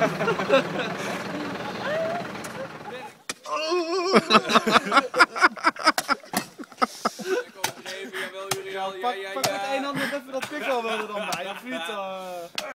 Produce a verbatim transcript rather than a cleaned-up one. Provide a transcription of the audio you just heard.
Pak, pak met één hand nog even dat pikkel er dan bij, of niet? Uh...